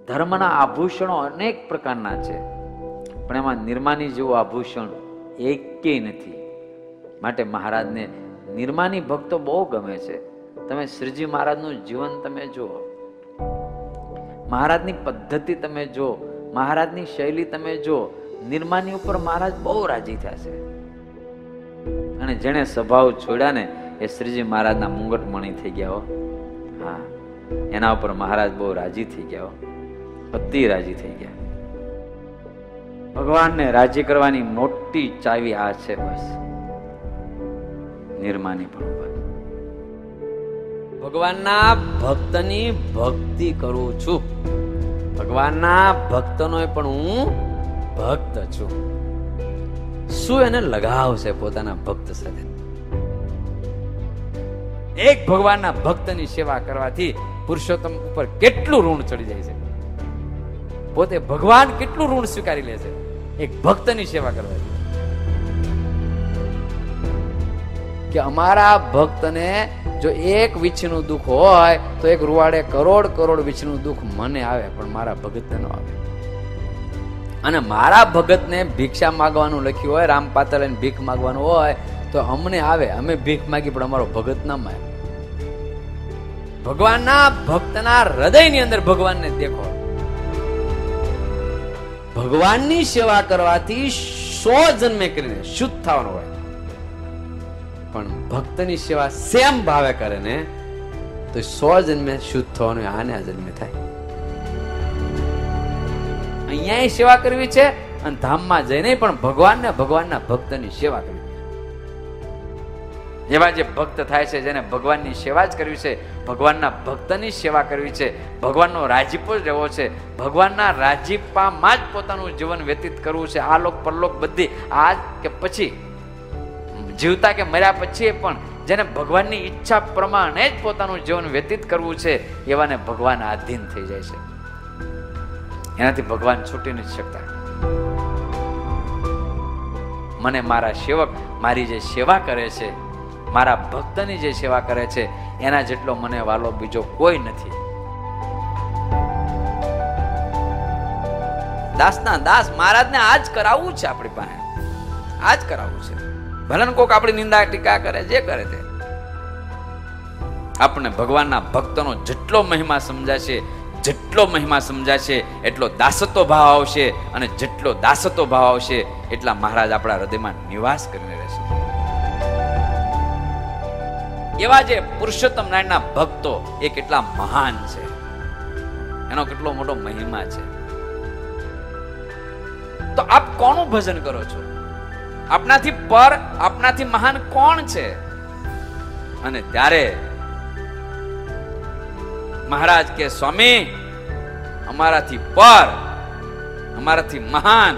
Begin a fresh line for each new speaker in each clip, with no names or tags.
ધર્મના આભૂષણો અનેક પ્રકારના છે, પણ એમાં નિર્માની જેવું આભૂષણ એકેય નથી. માટે મહારાજને નિર્માની ભક્તો બહુ ગમે છે. તમે શ્રીજી મહારાજનું જીવન તમે જુઓ, મહારાજની પદ્ધતિ તમે જો, મહારાજની શૈલી તમે જો, નિર્માની ઉપર મહારાજ બહુ રાજી થયા છે. અને જેણે સ્વભાવ છોડ્યા ને એ શ્રીજી મહારાજના મુંગટમણી થઈ ગયા હો. હા, એના ઉપર મહારાજ બહુ રાજી થઈ ગયા હો, અતિ રાજી થઈ ગયા. ભગવાનને રાજી કરવાની મોટી ચાવી આ છે, બસ નિર્માની પણ. ભગવાનના ભક્તની ભક્તિ કરું છું, ભગવાનના ભક્તનો પણ હું ભક્ત છું. શું એને લગાવ છે પોતાના ભક્ત સાથે? એક ભગવાનના ભક્તની સેવા કરવાથી પુરુષોત્તમ ઉપર કેટલું ઋણ ચડી જાય છે. પોતે ભગવાન કેટલું ઋણ સ્વીકારી લે છે એક ભક્તની સેવા કરવાથી. કે અમારા ભક્તને જો એક વીછનું દુઃખ હોય તો એક રૂવાડે કરોડ કરોડ વીછનું દુઃખ મને આવે, પણ મારા ભગતને ન આવે. અને મારા ભગતને ભિક્ષા માંગવાનું લખ્યું હોય, રામ પાત્ર લઈને ભીખ માંગવાનું હોય તો અમને આવે, અમે ભીખ માંગી, પણ અમારો ભગત ના માગે. ભગવાનના ભક્તના હૃદયની અંદર ભગવાનને દેખો. ભગવાનની સેવા કરવાથી 100 જન્મે કરીને શુદ્ધ થવાનું હોય, પણ ભક્તની સેવા સેમ ભાવે કરે ને તો 100 જન્મે શુદ્ધ થવાનું આને આ જન્મે થાય. અહીંયા સેવા કરવી છે અને ધામમાં જઈને પણ ભગવાનને ભગવાનના ભક્તની સેવા કરવી. એવા જે ભક્ત થાય છે, જેને ભગવાનની સેવા જ કરવી છે, ભગવાનના ભક્તની સેવા કરવી છે, ભગવાનનો રાજીપો જ રહેવો છે, ભગવાનના રાજીપામાં જ પોતાનું જીવન વ્યતીત કરવું છે. આ લોક પરલોક બધી, આજ કે પછી, જીવતા કે મર્યા પછી પણ જેને ભગવાનની ઈચ્છા પ્રમાણે જ પોતાનું જીવન વ્યતીત કરવું છે, એવાને ભગવાન આધીન થઈ જાય છે. એનાથી ભગવાન છૂટી નથી શકતા. મને મારા સેવક મારી જે સેવા કરે છે, મારા ભક્તની જે સેવા કરે છે, એના જેટલો મને વાલો બીજો કોઈ નથી. દાસના દાસ મહારાજને આજ કરાવવું છે, આપણી પાસે આજ કરાવવું છે. ભલે કોક આપણી નિંદા ટીકા કરે, જે કરે તે. આપણે ભગવાનના ભક્તનો જેટલો મહિમા સમજાશે, જેટલો મહિમા સમજાશે એટલો દાસત્વ ભાવ આવશે, અને જેટલો દાસત્વ ભાવ આવશે એટલા મહારાજ આપણા હૃદયમાં નિવાસ કરીને રહેશે. એવા જે પુરુષોત્તમ નારાયણના ભક્તો એ કેટલા મહાન છે, એનો કેટલો મોટો મહિમા છે. તો આપ કોનું ભજન કરો છો? આપનાથી પર, આપનાથી મહાન કોણ છે? અને ત્યારે મહારાજ કે સ્વામી, અમારાથી પર, અમારાથી મહાન,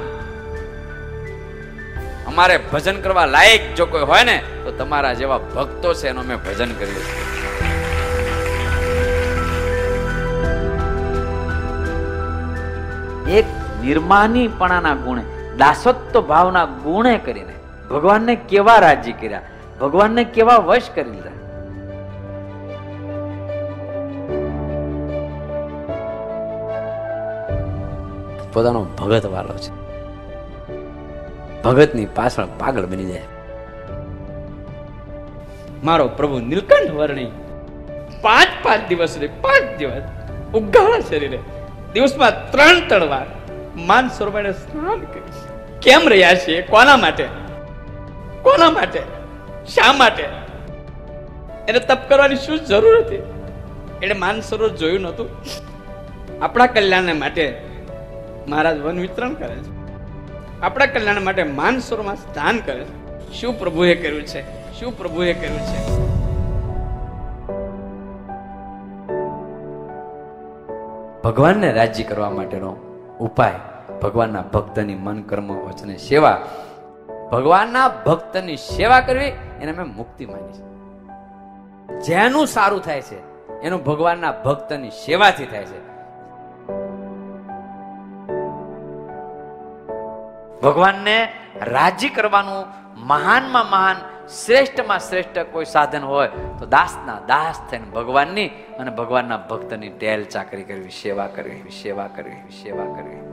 અમારે ભજન કરવા લાયક જો કોઈ હોય ને તો તમારા જેવા ભક્તો છે, એનું અમે ભજન કરીએ છીએ. એક નિર્માનીપણાના ગુણે, દાસત્વ ભાવના ગુણે કરીને ભગવાનને કેવા રાજી કર્યા, ભગવાનને કેવા વશ કરી લીધા. પોતાનો ભગત વાલો છે, ભગતની પાછળ પાગલ બની જાય. મારો પ્રભુ નીલકંઠ વર્ણી 5 દિવસ સુધી 5 દિવસ ઉઘાડા શરીરે દિવસમાં 3 વાર માનસરોવરે સ્નાન કરી. કેમ રહ્યા છે? કોના માટે? કોના માટે? શા માટે? એને તપ કરવાની શું જરૂર હતી? એને માનસરોવર જોયું નહોતું? આપણા કલ્યાણ માટે મહારાજ વન વિતરણ કરે છે, આપણા કલ્યાણ માટે માનસરોવરમાં સ્નાન કરે છે. શું પ્રભુએ કર્યું છે? શું પ્રભુએ કર્યું છે? ભગવાનને રાજી કરવા માટેનો ઉપાય ભગવાનના ભક્તની મન કર્મ વચને સેવા. ભગવાનના ભક્તની સેવા કરવી એને મેં મુક્તિ માની છે. જેનું સારું થાય છે એનું ભગવાનના ભક્તની સેવાથી થાય છે. ભગવાનને રાજી કરવાનું મહાનમાં મહાન
શ્રેષ્ઠમાં શ્રેષ્ઠ કોઈ સાધન હોય તો દાસના દાસ થઈને ભગવાનની અને ભગવાનના ભક્તની ટેલ ચાકરી કરવી, સેવા કરવી, સેવા કરવી, સેવા કરવી.